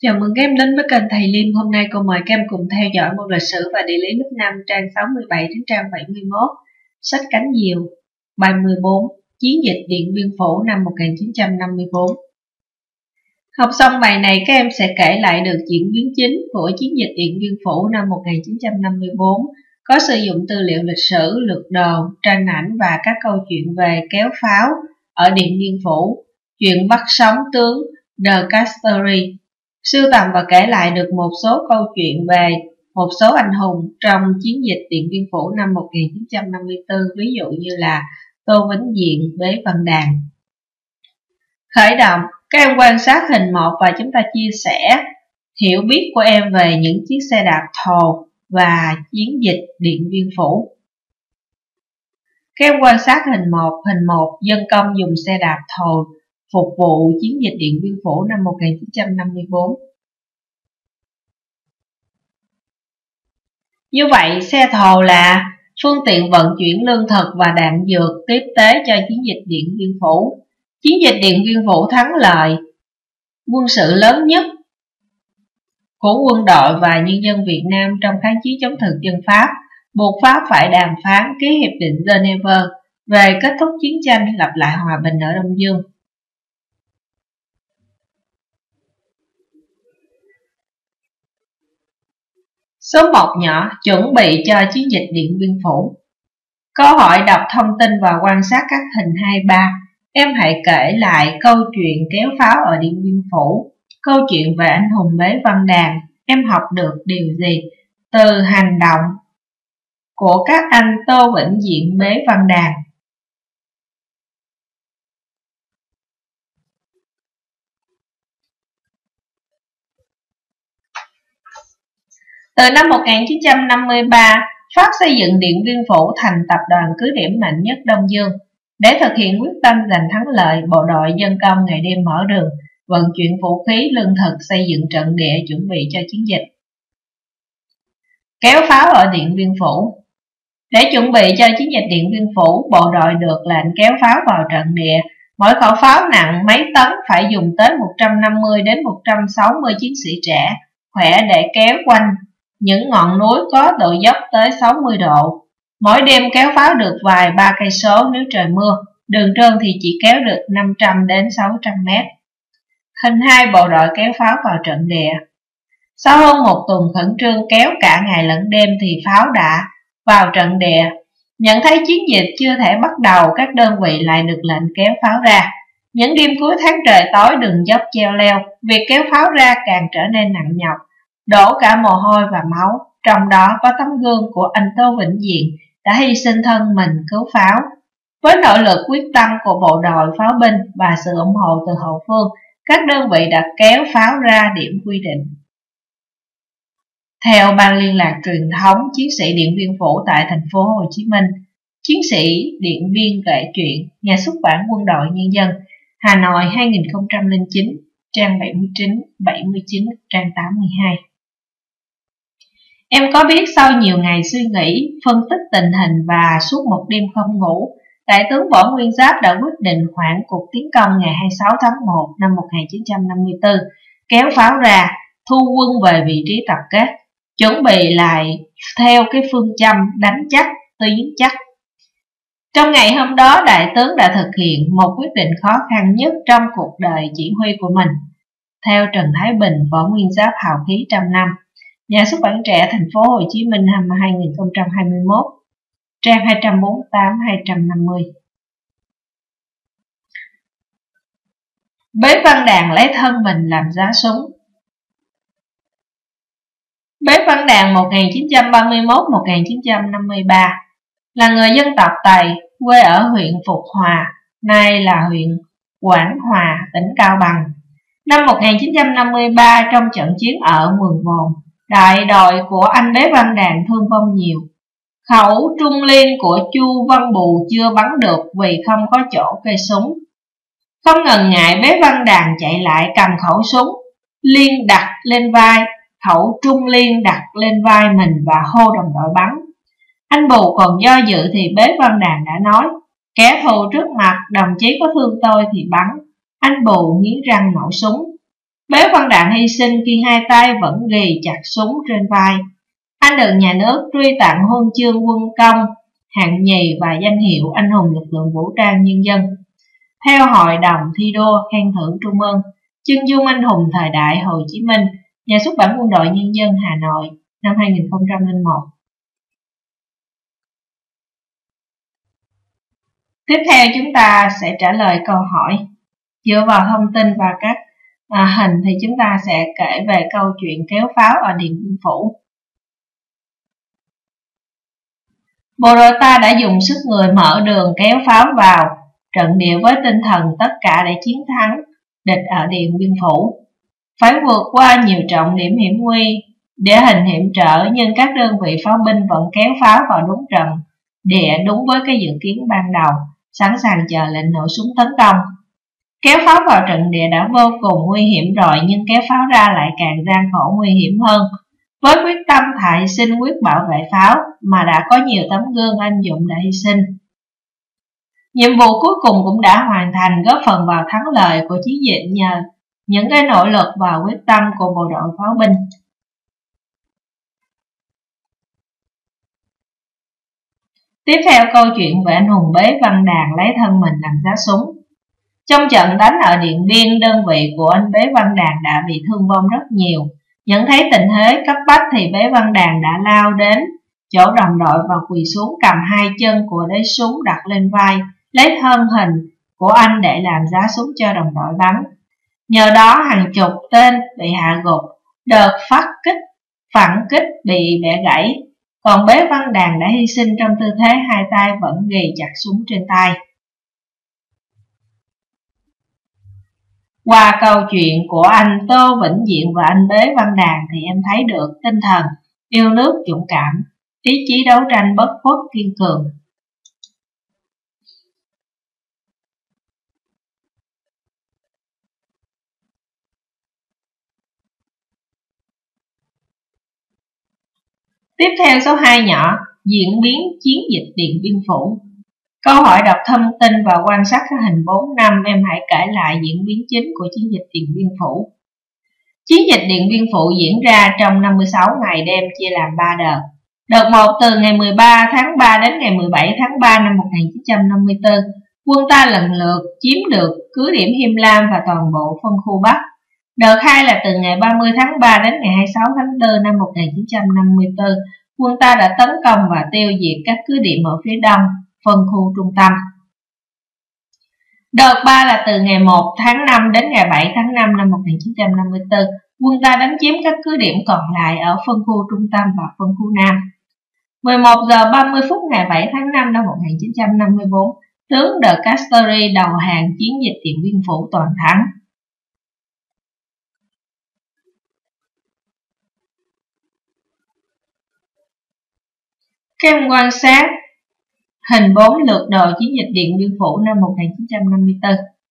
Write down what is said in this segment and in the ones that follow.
Chào mừng các em đến với kênh Thầy Liêm. Hôm nay cô mời các em cùng theo dõi môn lịch sử và địa lý lớp 5 trang 67 đến trang 71, sách cánh diều, bài 14, Chiến dịch Điện Biên Phủ năm 1954. Học xong bài này, các em sẽ kể lại được diễn biến chính của chiến dịch Điện Biên Phủ năm 1954, có sử dụng tư liệu lịch sử, lược đồ, tranh ảnh và các câu chuyện về kéo pháo ở Điện Biên Phủ, chuyện bắt sống tướng De Castries. Sưu tầm và kể lại được một số câu chuyện về một số anh hùng trong chiến dịch Điện Biên Phủ năm 1954, ví dụ như là Tô Vĩnh Diện, Bế Văn Đàn. Khởi động, các em quan sát hình 1 và chúng ta chia sẻ hiểu biết của em về những chiếc xe đạp thồ và chiến dịch Điện Biên Phủ. Các em quan sát hình 1, dân công dùng xe đạp thồ phục vụ chiến dịch Điện Biên Phủ năm 1954. Như vậy, xe thồ là phương tiện vận chuyển lương thực và đạn dược tiếp tế cho chiến dịch Điện Biên Phủ. Chiến dịch Điện Biên Phủ thắng lợi quân sự lớn nhất của quân đội và nhân dân Việt Nam trong kháng chiến chống thực dân Pháp, buộc Pháp phải đàm phán ký hiệp định Geneva về kết thúc chiến tranh, lập lại hòa bình ở Đông Dương. Số 1 nhỏ, chuẩn bị cho chiến dịch Điện Biên Phủ. Câu hỏi đọc thông tin và quan sát các hình 2-3. Em hãy kể lại câu chuyện kéo pháo ở Điện Biên Phủ. Câu chuyện về anh hùng Bế Văn Đàn. Em học được điều gì từ hành động của các anh Tô Vĩnh Diện, Bế Văn Đàn? Từ năm 1953, Pháp xây dựng Điện Biên Phủ thành tập đoàn cứ điểm mạnh nhất Đông Dương. Để thực hiện quyết tâm giành thắng lợi, bộ đội dân công ngày đêm mở đường, vận chuyển vũ khí, lương thực, xây dựng trận địa chuẩn bị cho chiến dịch. Kéo pháo ở Điện Biên Phủ. Để chuẩn bị cho chiến dịch Điện Biên Phủ, bộ đội được lệnh kéo pháo vào trận địa. Mỗi khẩu pháo nặng mấy tấn phải dùng tới 150 đến 160 chiến sĩ trẻ, khỏe để kéo quanh những ngọn núi có độ dốc tới 60 độ. Mỗi đêm kéo pháo được vài 3 cây số nếu trời mưa, đường trơn thì chỉ kéo được 500 đến 600 mét. Hình 2, bộ đội kéo pháo vào trận địa. Sau hơn một tuần khẩn trương kéo cả ngày lẫn đêm thì pháo đã vào trận địa. Nhận thấy chiến dịch chưa thể bắt đầu, các đơn vị lại được lệnh kéo pháo ra. Những đêm cuối tháng trời tối đường dốc treo leo, việc kéo pháo ra càng trở nên nặng nhọc, đổ cả mồ hôi và máu. Trong đó có tấm gương của anh Tô Vĩnh Diện đã hy sinh thân mình cứu pháo. Với nỗ lực quyết tâm của bộ đội pháo binh và sự ủng hộ từ hậu phương, các đơn vị đã kéo pháo ra điểm quy định. Theo Ban Liên lạc Truyền thống Chiến sĩ Điện Biên Phủ tại thành phố Hồ Chí Minh, Chiến sĩ Điện Biên kể chuyện, nhà xuất bản Quân đội Nhân dân, Hà Nội 2009, trang 79, trang 82. Em có biết sau nhiều ngày suy nghĩ, phân tích tình hình và suốt một đêm không ngủ, Đại tướng Võ Nguyên Giáp đã quyết định hoãn cuộc tiến công ngày 26 tháng 1 năm 1954, kéo pháo ra, thu quân về vị trí tập kết, chuẩn bị lại theo cái phương châm đánh chắc, tiến chắc. Trong ngày hôm đó, Đại tướng đã thực hiện một quyết định khó khăn nhất trong cuộc đời chỉ huy của mình. Theo Trần Thái Bình, Võ Nguyên Giáp hào khí trăm năm, nhà xuất bản trẻ thành phố Hồ Chí Minh năm 2021, trang 248-250. Bế Văn Đàn lấy thân mình làm giá súng. Bế Văn Đàn 1931-1953 là người dân tộc Tày, quê ở huyện Phục Hòa, nay là huyện Quảng Hòa, tỉnh Cao Bằng. Năm 1953, trong trận chiến ở Mường Vồn, đại đội của anh Bế Văn Đàn thương vong nhiều. Khẩu trung liên của Chu Văn Bù chưa bắn được vì không có chỗ cây súng. Không ngần ngại, Bế Văn Đàn chạy lại cầm khẩu súng, liên đặt lên vai, khẩu trung liên đặt lên vai mình và hô đồng đội bắn. Anh Bù còn do dự thì Bế Văn Đàn đã nói, kẻ thù trước mặt, đồng chí có thương tôi thì bắn. Anh Bù nghiến răng nổ súng. Bế Văn Đàn hy sinh khi hai tay vẫn ghì chặt súng trên vai. Anh được nhà nước truy tặng huân chương quân công hạng nhì và danh hiệu anh hùng lực lượng vũ trang nhân dân. Theo Hội đồng thi đua khen thưởng Trung ương, chân dung anh hùng thời đại Hồ Chí Minh, Nhà xuất bản Quân đội Nhân dân Hà Nội, năm 2001. Tiếp theo chúng ta sẽ trả lời câu hỏi. Dựa vào thông tin và các hình thì chúng ta sẽ kể về câu chuyện kéo pháo ở Điện Biên Phủ. Bộ đội ta đã dùng sức người mở đường kéo pháo vào trận địa với tinh thần tất cả để chiến thắng địch ở Điện Biên Phủ. Phải vượt qua nhiều trọng điểm hiểm nguy, địa hình hiểm trở, nhưng các đơn vị pháo binh vẫn kéo pháo vào đúng trận địa, đúng với cái dự kiến ban đầu, sẵn sàng chờ lệnh nổ súng tấn công. Kéo pháo vào trận địa đã vô cùng nguy hiểm rồi, nhưng kéo pháo ra lại càng gian khổ nguy hiểm hơn. Với quyết tâm thà hy sinh quyết bảo vệ pháo mà đã có nhiều tấm gương anh dũng đã hy sinh. Nhiệm vụ cuối cùng cũng đã hoàn thành, góp phần vào thắng lợi của chiến dịch nhờ những cái nỗ lực và quyết tâm của bộ đội pháo binh. Tiếp theo câu chuyện về anh hùng Bế Văn Đàn lấy thân mình làm giá súng. Trong trận đánh ở Điện Biên, đơn vị của anh Bế Văn Đàn đã bị thương vong rất nhiều. Nhận thấy tình thế cấp bách thì Bế Văn Đàn đã lao đến chỗ đồng đội và quỳ xuống, cầm hai chân của lấy súng đặt lên vai, lấy thân hình của anh để làm giá súng cho đồng đội bắn. Nhờ đó hàng chục tên bị hạ gục, đợt phản kích bị bẻ gãy, còn Bế Văn Đàn đã hy sinh trong tư thế hai tay vẫn ghì chặt súng trên tay. Qua câu chuyện của anh Tô Vĩnh Diện và anh Bế Văn Đàn thì em thấy được tinh thần yêu nước dũng cảm, ý chí đấu tranh bất khuất kiên cường. Tiếp theo số 2 nhỏ, diễn biến chiến dịch Điện Biên Phủ. Câu hỏi đọc thông tin và quan sát các hình 4 năm, em hãy kể lại diễn biến chính của chiến dịch Điện Biên Phủ. Chiến dịch Điện Biên Phủ diễn ra trong 56 ngày đêm chia làm 3 đợt. Đợt 1 từ ngày 13 tháng 3 đến ngày 17 tháng 3 năm 1954, quân ta lần lượt chiếm được cứ điểm Him Lam và toàn bộ phân khu Bắc. Đợt 2 là từ ngày 30 tháng 3 đến ngày 26 tháng 4 năm 1954, quân ta đã tấn công và tiêu diệt các cứ điểm ở phía đông, phân khu trung tâm. Đợt 3 là từ ngày 1 tháng 5 đến ngày 7 tháng 5 năm 1954, quân ta đánh chiếm các cứ điểm còn lại ở phân khu trung tâm và phân khu nam. 11 giờ 30 phút ngày 7 tháng 5 năm 1954, tướng De Castries đầu hàng, chiến dịch Điện Biên Phủ toàn thắng. Các em quan sát hình 4 lược đồ chiến dịch Điện Biên Phủ năm 1954.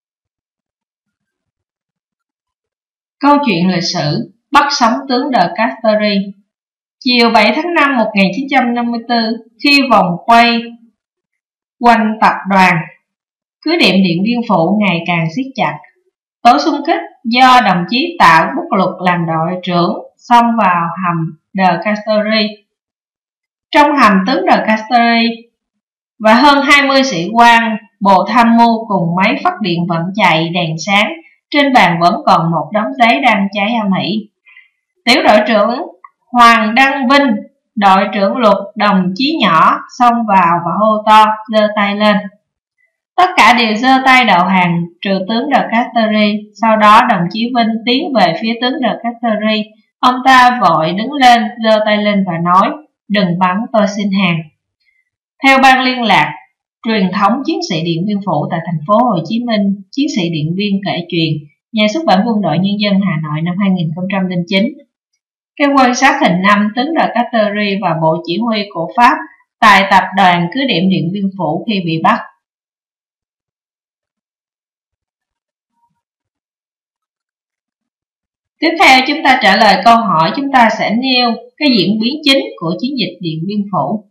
Câu chuyện lịch sử bắt sống tướng De Castries. Chiều 7 tháng 5 1954, khi vòng quay quanh tập đoàn, cứ điểm Điện Biên Phủ ngày càng siết chặt, tổ xung kích do đồng chí Tạ Quốc Luật làm đội trưởng xông vào hầm De Castries. Trong hầm, tướng De Castries và hơn 20 sĩ quan bộ tham mưu cùng máy phát điện vẫn chạy đèn sáng, trên bàn vẫn còn một đống giấy đang cháy âm ỉ. Tiểu đội trưởng Hoàng Đăng Vinh, đội trưởng Luật đồng chí nhỏ xông vào và hô to, giơ tay lên. Tất cả đều giơ tay đầu hàng trừ tướng De Castries. Sau đó đồng chí Vinh tiến về phía tướng De Castries. Ông ta vội đứng lên, giơ tay lên và nói, đừng bắn, tôi xin hàng. Theo ban liên lạc truyền thống chiến sĩ Điện Biên Phủ tại thành phố Hồ Chí Minh, chiến sĩ Điện Biên kể chuyện, Nhà xuất bản Quân đội Nhân dân Hà Nội năm 2009. Cái quan sát hình 5, tướng De Castries và bộ chỉ huy của Pháp tại tập đoàn cứ điểm Điện Biên Phủ khi bị bắt. Tiếp theo chúng ta trả lời câu hỏi, chúng ta sẽ nêu cái diễn biến chính của chiến dịch Điện Biên Phủ.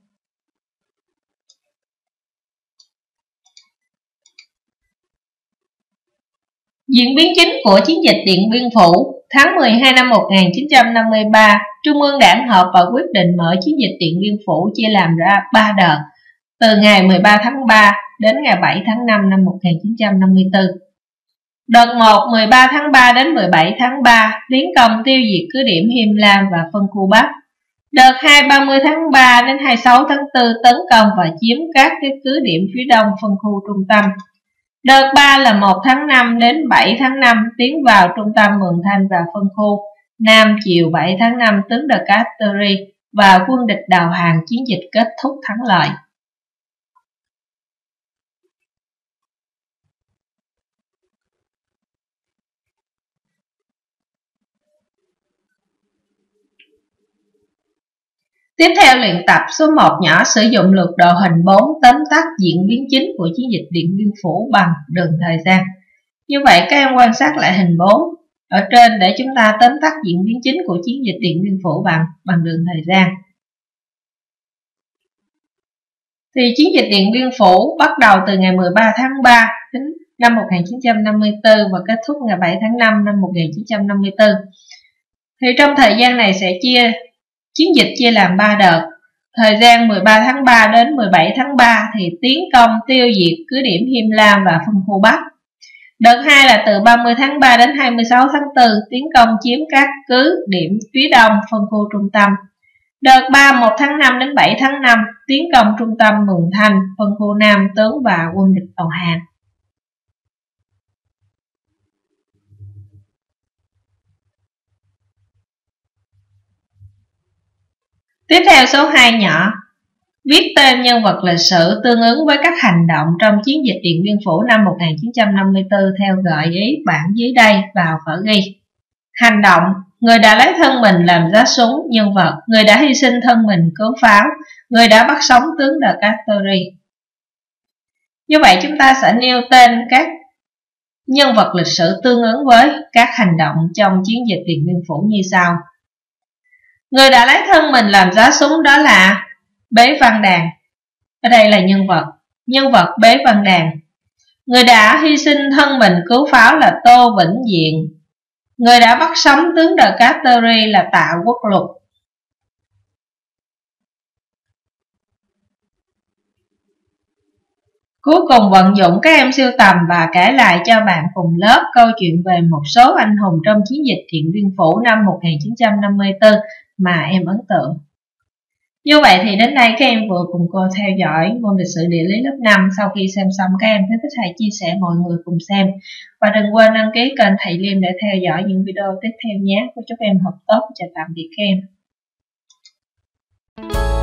Diễn biến chính của chiến dịch Điện Biên Phủ. Tháng 12 năm 1953, Trung ương Đảng họp và quyết định mở chiến dịch Điện Biên Phủ chia làm ra 3 đợt, từ ngày 13 tháng 3 đến ngày 7 tháng 5 năm 1954. Đợt 1, 13 tháng 3 đến 17 tháng 3, tiến công tiêu diệt cứ điểm Him Lam và phân khu Bắc. Đợt 2, 30 tháng 3 đến 26 tháng 4, tấn công và chiếm các cứ điểm phía đông phân khu trung tâm. Đợt 3 là 1 tháng 5 đến 7 tháng 5, tiến vào trung tâm Mường Thanh và phân khu Nam. Chiều 7 tháng 5, tướng De Castries và quân địch đầu hàng, chiến dịch kết thúc thắng lợi. Tiếp theo luyện tập số 1 nhỏ sử dụng lược đồ hình 4 tóm tắt diễn biến chính của chiến dịch Điện Biên Phủ bằng đường thời gian. Như vậy các em quan sát lại hình 4 ở trên để chúng ta tóm tắt diễn biến chính của chiến dịch Điện Biên Phủ bằng đường thời gian. Thì chiến dịch Điện Biên Phủ bắt đầu từ ngày 13 tháng 3 đến năm 1954 và kết thúc ngày 7 tháng 5 năm 1954. Thì trong thời gian này chiến dịch chia làm 3 đợt. Thời gian 13 tháng 3 đến 17 tháng 3 thì tiến công tiêu diệt cứ điểm Him Lam và phân khu Bắc. Đợt 2 là từ 30 tháng 3 đến 26 tháng 4, tiến công chiếm các cứ điểm phía đông phân khu trung tâm. Đợt 3, 1 tháng 5 đến 7 tháng 5, tiến công trung tâm Mường Thanh, phân khu Nam, tướng và quân địch đầu hàng. Tiếp theo số 2 nhỏ, viết tên nhân vật lịch sử tương ứng với các hành động trong chiến dịch Điện Biên Phủ năm 1954 theo gợi ý bảng dưới đây vào vở ghi. Hành động: người đã lấy thân mình làm giá súng. Nhân vật: người đã hy sinh thân mình cứu pháo. Người đã bắt sống tướng De Castries. Như vậy chúng ta sẽ nêu tên các nhân vật lịch sử tương ứng với các hành động trong chiến dịch Điện Biên Phủ như sau. Người đã lấy thân mình làm giá súng đó là Bế Văn Đàn. Ở đây là nhân vật Bế Văn Đàn. Người đã hy sinh thân mình cứu pháo là Tô Vĩnh Diện. Người đã bắt sống tướng De Castries là Tạ Quốc Lục. Cuối cùng vận dụng các em sưu tầm và kể lại cho bạn cùng lớp câu chuyện về một số anh hùng trong chiến dịch Điện Biên Phủ năm 1954 mà em ấn tượng. Như vậy thì đến đây các em vừa cùng cô theo dõi môn lịch sử địa lý lớp 5. Sau khi xem xong các em thấy thích hãy chia sẻ mọi người cùng xem. Và đừng quên đăng ký kênh Thầy Liêm để theo dõi những video tiếp theo nhé. Cô chúc em học tốt. Chào tạm biệt các em.